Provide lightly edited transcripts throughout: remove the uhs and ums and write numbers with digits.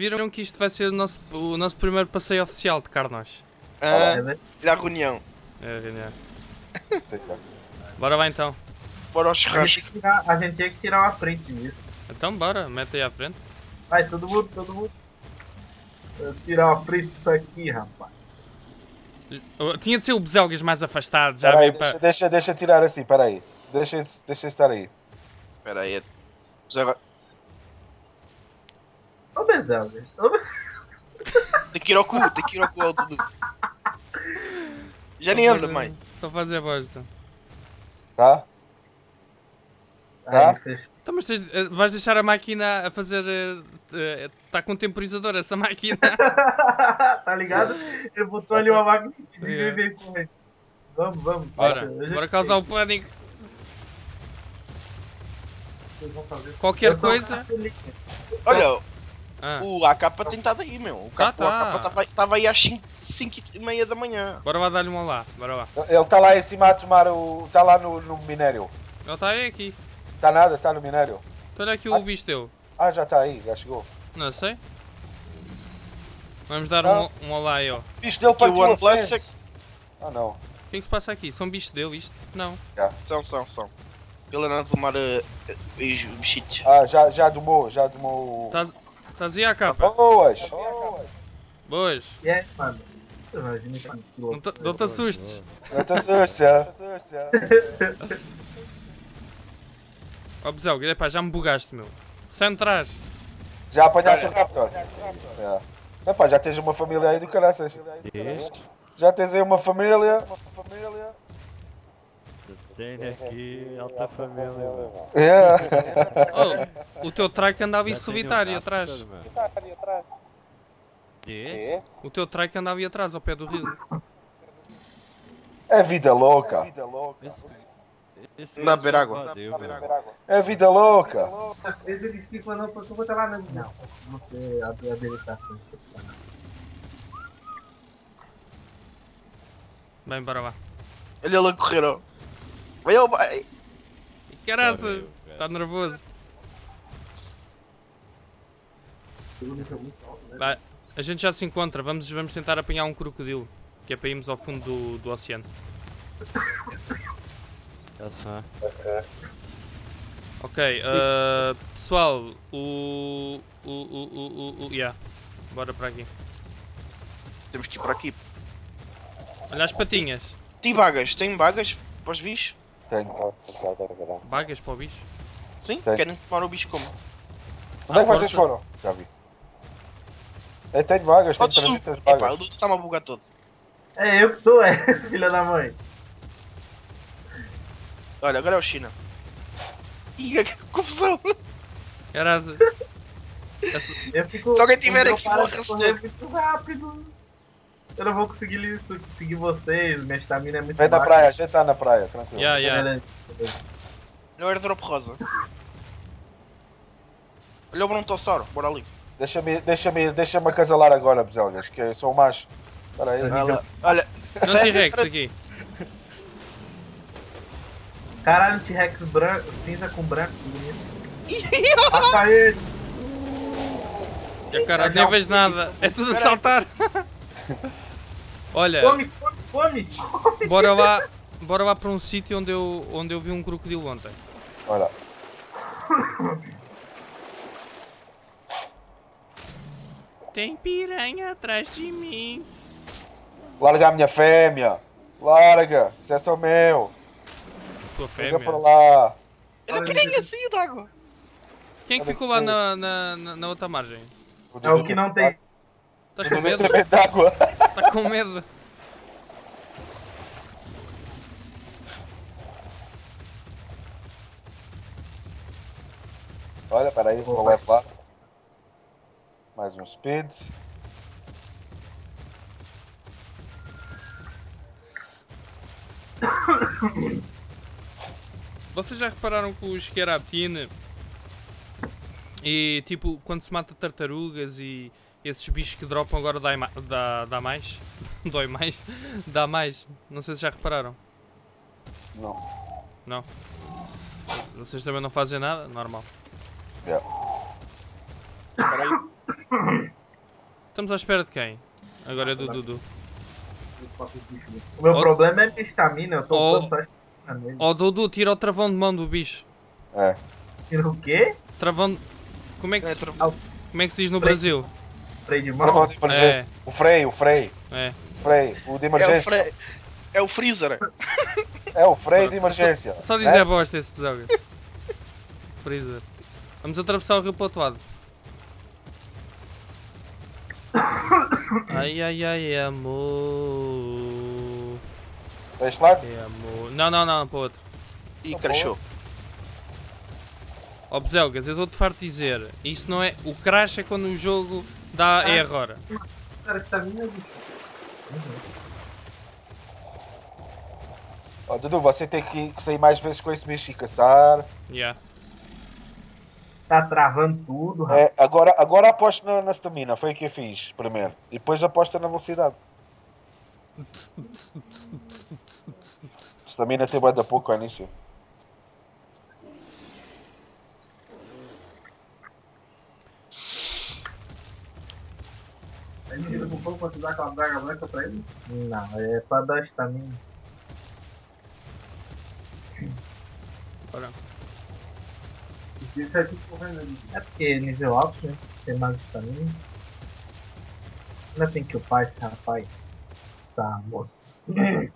Viram que isto vai ser o nosso primeiro passeio oficial de Carnós? A reunião. É, reunião. Sei, cara. Bora lá então. Bora ao churrasco. A gente tinha que tirar uma print disso. Então bora, mete aí à frente. Vai, todo mundo. Eu tirar uma print disso aqui, rapaz. Tinha de ser o Bezelgas mais afastado, já Peraí, bem para... deixa tirar assim, peraí. Deixa estar aí. Espera aí. Ô, Bezelga. Tem que ir ao cu ao tudo. Já nem anda mais. Só fazer a bosta. Tá? Aí, fechou. Então, mas vais deixar a máquina a fazer... Está com temporizador essa máquina. Tá ligado? Ele botou ali uma máquina e veio com ele. Vamos. Bora causar o pânico. Vocês vão fazer. Qualquer coisa... Olha, Ah, o AK tem estado aí, meu. O AK estava aí às 5h30 da manhã. bora lá dar-lhe um olá, bora lá. Ele está lá em cima a tomar o... Está lá no minério. Ele está aí aqui. Está nada? Está no minério. Então olha aqui o bicho teu. Ah, já está aí, já chegou. Não sei. Vamos dar um olá aí, ó. O Bicho dele Aqui o partiu a OnePlus fence. Ah, não. que é que se passa aqui? São bichos dele isto? Não. São. Ele anda a tomar os bichitos. Ah, já domou o... Estás aí à capa? Boas! Boas. E aí, mano? Imagina que Não te assustes. Não te assustes, Ó Bezelga, epá, já me bugaste, meu. Sai de trás. Já apanhaste o Raptor? Epá, já tens uma família aí do caraças. Já tens aí uma família. Tenho aqui alta família, meu. Oh, o teu trike andava em solitário atrás. Quê? O teu trike andava aí atrás, ao pé do rio. É vida louca. Dá a beber água. É vida louca. Eles ficam não, porque eu vou estar lá no. Não, se você habilitar com isso. Bem, bora lá. Olha ele a correr, ó. Vai. Caraca, está nervoso. Vai, a gente já se encontra, vamos tentar apanhar um crocodilo. Que é para irmos ao fundo do oceano. Ok, pessoal, yeah, bora para aqui. Temos que ir para aqui. Olha as patinhas. Tem bagas para os bichos? Tenho. Bagas para o bicho. Sim, Tem. querem tomar o bicho como? Onde é que vocês força. foram? Já vi. Eu tenho vagas, tenho 300 Epá, vagas. o Dudu está-me a bugar todo. É eu que tô, filha da mãe. Olha, agora é o China. Ih, que confusão! Caraca. Eu fico. Se alguém tiver eu aqui, paro morre de correr cedo. muito rápido. Eu não vou conseguir seguir vocês, minha estamina é muito Vem na baixa. praia, a gente está na praia, tranquilo. Yeah. Beleza. Olha o airdrop rosa. Olha o brontossauro, bora ali. Deixa-me acasalar agora, Bezelgas, que eu sou o macho. Espera aí. Olha. Não T-Rex aqui. Caralho, T-Rex branco, cinza com branco, bonito. Mata ele! E cara, nem vejo nada. É tudo a saltar. Olha, Come! bora lá para um sítio onde eu vi um crocodilo ontem. Olha. Tem piranha atrás de mim. Larga a minha fêmea. Larga. Isso é só meu. Tua Fica fêmea. para lá. Olha a piranha saiu d'água. Quem é que ficou lá na outra margem? É o que não tem. Estás com Não medo? tem medo de água. Está com medo? Olha, espera aí, vou levar. Mais um speed. Vocês já repararam que os Scarabtine e tipo quando se mata tartarugas e esses bichos que dropam agora dá mais? Dói mais? Dá mais? Não sei se já repararam. Não. Não? Vocês também não fazem nada? Normal. Yeah. Espera aí. Estamos à espera de quem? Agora é do Dudu. O meu Oh. problema é minha estamina, eu tô Oh. usando só estamina nele. Oh Dudu, tira o travão de mão do bicho. É. Tira o quê? Travão. Como é que se diz no Brasil? Freio de mão? Travão de emergência. O freio. É. O freio. O de É emergência. o freezer. É o freio de emergência. Só né? dizer a bosta esse episódio. Freezer. Vamos atravessar o rio para o outro lado. Ai ai ai, amor. Para este lado? É amor. Não, para o outro. E Tá crashou. Ó Bezelgas, eu estou-te farto de dizer. Isso não é. O crash é quando o jogo dá erro. Ora. Cara, estamina, bicho. Ó, Dudu, você tem que sair mais vezes com esse bicho e caçar. Yeah. Tá travando tudo, rapaz. É, agora aposto na stamina, foi o que eu fiz primeiro. E depois aposta na velocidade. Stamina tem bué da pouco ao início. Ele tira com fogo pra te dar aquela draga branca pra ele? Não, é pra dar estamina. Ora. Isso aqui correndo ali. É porque nível alto, né? Tem mais estamina. Ainda tem que upar esse rapaz. Essa moça. Ele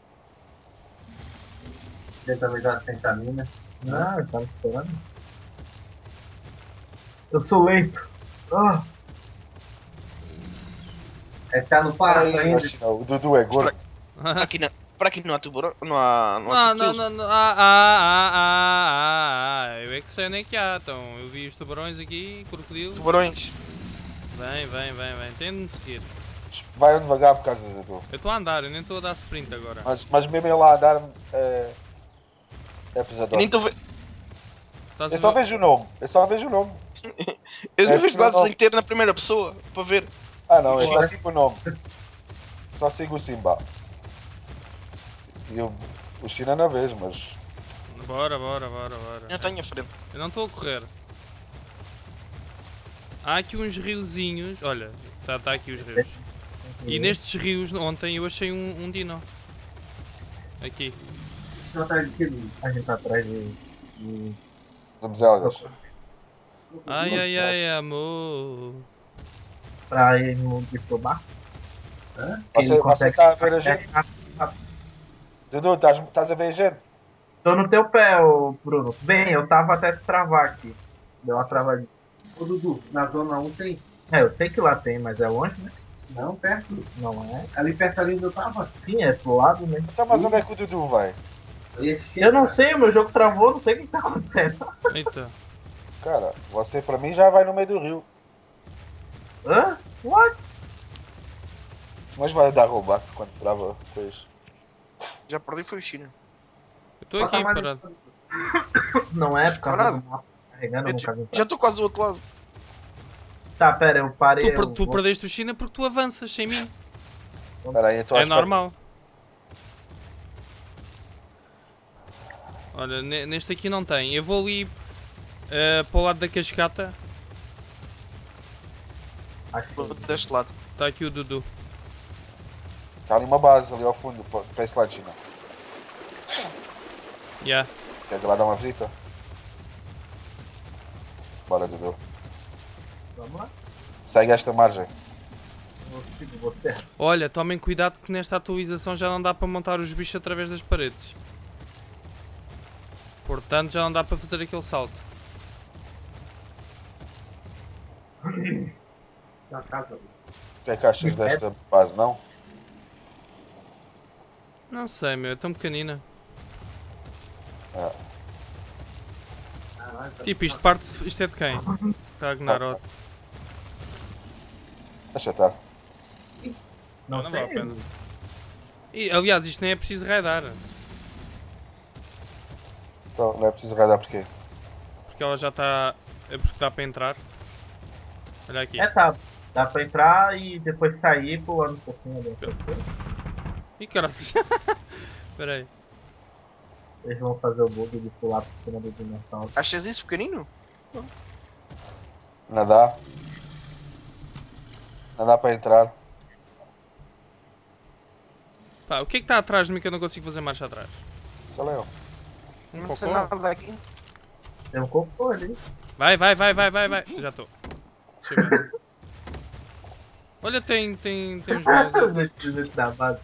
também dá sem estamina. Não, ele tá me esperando. Eu sou lento. Ah. É que tá no parto Aí, ainda. acho que não, o Dudu é gordo. Para aqui não há tubarão. Não há. Não. Eu é que sei onde é que há. Então, eu vi os tubarões aqui, crocodilos. Tubarões. Vem. Tem de me seguir. Vai devagar por causa do Dudu. Eu estou a andar, eu nem estou a dar sprint agora. Mas mesmo ele lá a dar é Eu pesador. nem estou a ver. Estás Eu a só ver- vejo o nome. Eu nem Esse vejo não- dados inteiro na primeira pessoa. Para ver. Ah não, eu só sigo o nome. Só sigo o Simba. E o China não vejo, mas. Bora. Eu tenho à frente. Eu não estou a correr. Há aqui uns riozinhos. Olha, está aqui os rios. E nestes rios, ontem eu achei um dino. Aqui. A gente tá atrás de Vamos Elgas. Ai, amor. pra ir no diplomar. Você está a ver a gente? Dudu, estás a ver a gente? Tô no teu pé, ô Bruno. Bem, eu tava até travar aqui. Deu uma travadinha. Ô Dudu, na zona 1 tem? É, eu sei que lá tem, mas é longe, né? Não, perto. Não é? Ali perto ali onde eu tava. Sim, é pro lado, né? Então, mas onde é que o Dudu vai? Ali é cheio. Eu não sei, o meu jogo travou, não sei o que tá acontecendo. Eita. Cara, você para mim já vai no meio do rio. Hã? What? Mas vai dar roubar quando trava coisa. Já perdi foi o China. Eu estou aqui parado. Não é por causa Parado. do mapa carregando, eu nunca vi. Já estou quase do outro lado. Tá, pera, eu parei. Tu perdeste o China porque tu avanças sem mim. Espera aí, eu estou à É espera. normal. Olha, neste aqui não tem. Eu vou ali para o lado da cascata. Vou deste lado. Está aqui o Dudu. Está ali uma base ali ao fundo, para esse lado, China. Yeah. Queres ir lá dar uma visita? Bora, Dudu. Vamos lá. Segue esta margem. Eu sigo você. Olha, tomem cuidado que nesta atualização já não dá para montar os bichos através das paredes. Portanto, já não dá para fazer aquele salto. Na casa. O que é que achas desta base, não? Não sei, meu, é tão pequenina. Tipo, isto é de quem? Ragnarok. Deixa estar. Não, Não sei. vale a pena. E, aliás, isto nem é preciso raidar. Então, não é preciso radar porquê? Porque ela já está... É porque dá para entrar. Olha aqui. É, tá. Dá pra entrar e depois sair pulando por cima do. Ih, caralho. Espera aí. Eles vão fazer o bug de pular por cima do dinossauro. Achas isso pequenino? Nadar? Não dá para entrar. Pá, o que é que está atrás de mim que eu não consigo fazer marcha atrás? Só eu. Um Não sei cocô? nada aqui. Tem um cocô ali. Vai. Já estou. Olha, tem uns baús aí. Os espíritos da base.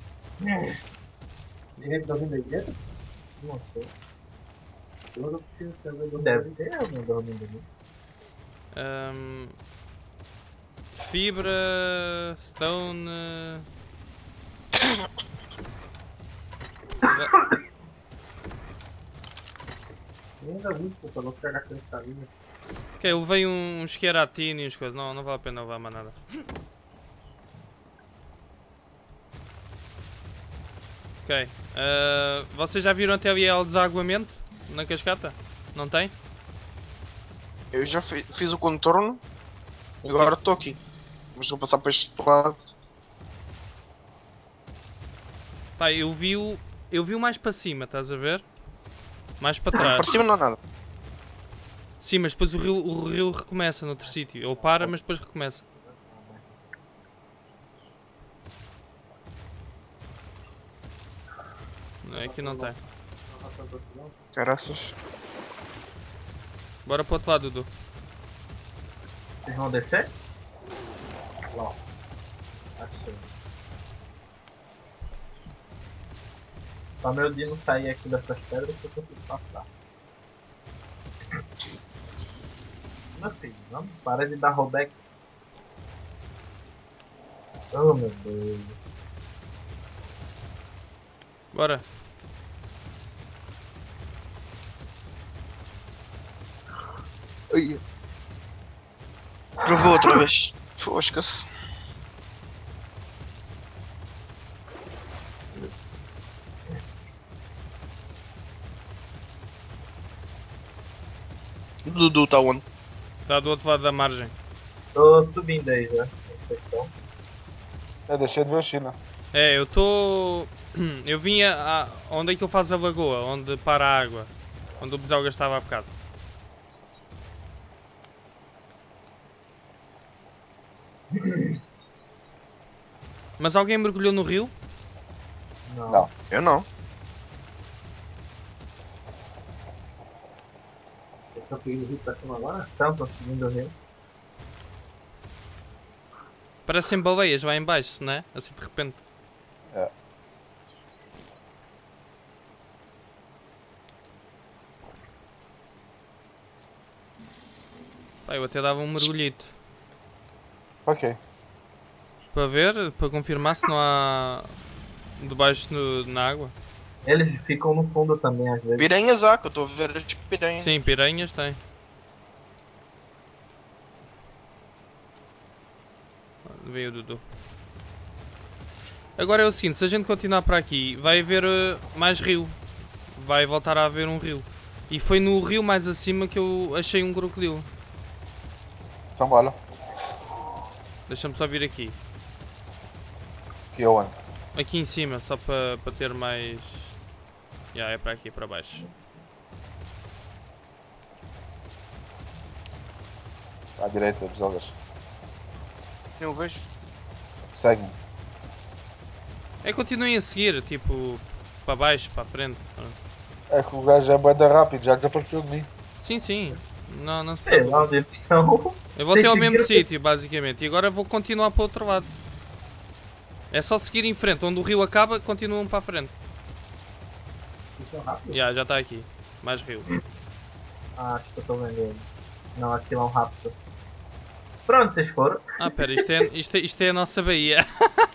Direito da vida aí dentro? Não sei. Eu não preciso saber do Deve ter alguém dormindo ali. Fibra, stone. Ainda muito, pô, pra não ficar gastando estamina. Ok, eu levei uns queratina e uns coisas. Não vale a pena levar mais nada. Ok. Vocês já viram até ali o desaguamento na cascata? Não tem? Eu já fiz o contorno e agora estou aqui. Mas vou passar para este lado. Pá, eu vi o mais para cima, estás a ver? Mais para trás. Para cima não há nada. Sim, mas depois o rio recomeça noutro sítio. Ele para, mas depois recomeça. Não é que não tem. Caraças. Bora para o outro lado, Dudu. Vocês vão descer? Não. Achei. Só meu Dino sair aqui dessas pedras que eu consigo passar. Meu filho, não para de dar rollback. Oh meu Deus. Bora. Ai. Travou outra vez. Fosca-se. Dudu está onde? Está do outro lado da margem. Tô subindo aí já. Onde vocês estão? Eu deixei de ver a China. É, eu estou. Eu vinha onde é que ele faz a lagoa, onde para a água. Onde o Besalga estava há bocado. Mas alguém mergulhou no rio? Não. Eu não. Vocês estão pegando o rio pra cima agora? Estão subindo o rio. Parecem baleias lá em baixo, não é? Assim de repente. É. Pá, eu até dava um mergulhito. Ok. Para ver, para confirmar se não há debaixo na água. Eles ficam no fundo também às vezes. Piranhas há, que eu estou a ver as piranhas. Sim, piranhas tem. Veio o Dudu. Agora é o seguinte, se a gente continuar para aqui, vai haver mais rio. Vai voltar a haver um rio. E foi no rio mais acima que eu achei um crocodilo. Então bora. Deixa-me só vir aqui. Aqui eu ando. Aqui em cima, só para ter mais... Já, é para aqui, para baixo. À direita, Besalgas. Eu vejo. Segue-me. É, continuem a seguir, tipo, para baixo, para a frente. É que o gajo é bué da rápido, já desapareceu de mim. Sim, sim. Não se Sei preocupe. lá onde eles estão. Eu voltei ao Vocês mesmo seguiram- sítio, basicamente. E agora vou continuar para o outro lado. É só seguir em frente. Onde o rio acaba, continuam para a frente. Isso é rápido. Já está aqui. Mais rio. Ah, acho que eu tô vendo ele. Não, aquilo é um raptor. Pra onde vocês foram? Ah, pera, isto é a nossa baía.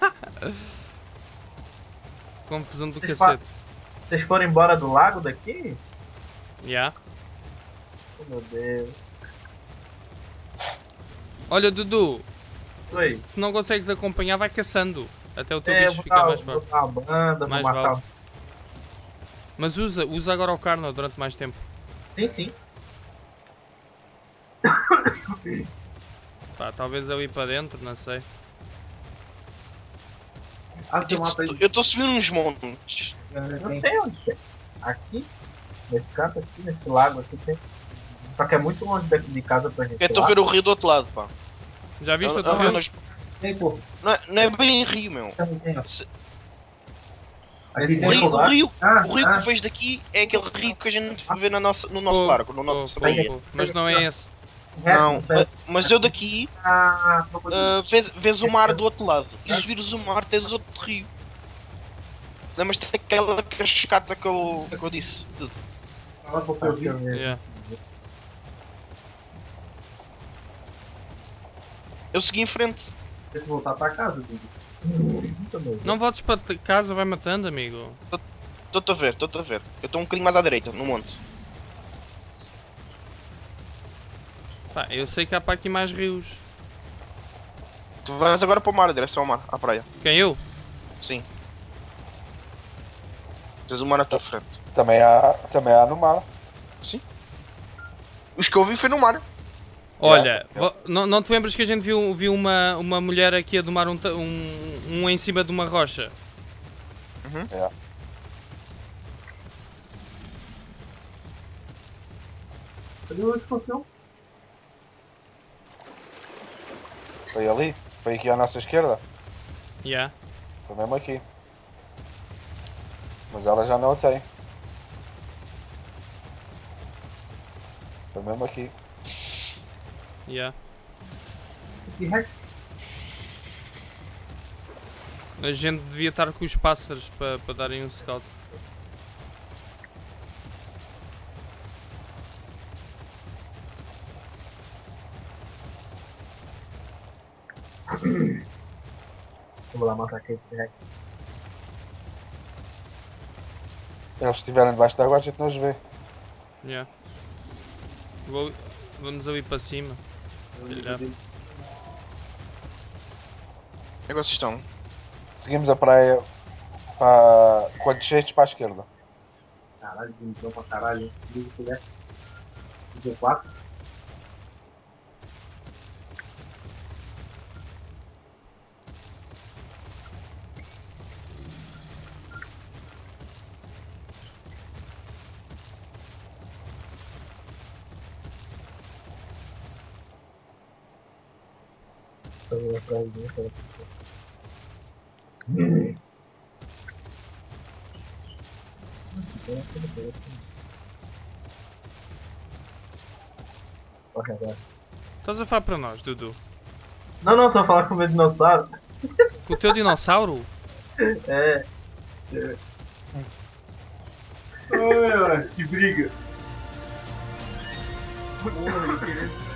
Confusão do Vocês cacete. Vocês foram embora do lago daqui? Já. Oh meu Deus. Olha, Dudu. Oi. Se não consegues acompanhar, vai caçando. Até o teu É, eu bicho vou ficar dar, mais vou forte. dar uma banda, Mais vou matar. vale. Mas usa agora o carno durante mais tempo. Sim, sim. Pá, talvez eu ir para dentro, não sei. Ah, tem um mapa aí. Eu estou subindo uns montes. Não sei onde que é. Aqui? Nesse canto aqui, nesse lago aqui tem. Só que é muito longe daqui de casa pra gente. Eu estou a ver o rio do outro lado, pá. Já viste Eu outro vi rio? nos- Tem, pô. Não é bem rio, meu. Tem, ó. Se- Aqui O tem rio, lugar. o rio que vês daqui é aquele rio que a gente vê no nosso largo, no nosso baía. Mas não é esse. Não, mas eu daqui vês o mar do outro lado. E se vires o mar tens outro rio. Lembras-te daquela cascata que eu disse? Agora vou pro rio. Yeah. Eu segui em frente. Tem que voltar pra casa, Dudu. Não voltes para casa, vai matando, amigo. Estou-te a ver. Eu estou um bocadinho mais à direita, no monte. Pá, eu sei que há para aqui mais rios. Tu vais agora para o mar, em direção ao mar, à praia. Quem eu? Sim. Tens o mar à tua frente. Também há no mar. Sim. Os que eu vi foi no mar. Olha, não te lembras que a gente viu uma mulher aqui a domar um em cima de uma rocha? É. Cadê o escorpião? Foi ali. Foi aqui à nossa esquerda. Yeah. Foi mesmo aqui. Mas ela já não o tem. Foi mesmo aqui. Yeah. Aqui, Rex. A gente devia estar com os pássaros para darem um scout. Vamos lá matar aquele Rex. Eles estiverem debaixo da água, a gente não os vê. Yeah. Vamos ali para cima. Olhar. Onde é que vocês estão? Seguimos a praia para... quando descestes para a esquerda. Caralho, bonitão pra caralho. Digo que é. 4. Estou atrás de mim, cara. Corre agora. Estás a falar para nós, Dudu? Não, tô falando com o meu dinossauro. Com o teu dinossauro? É. Ai, que briga. Porra, querendo.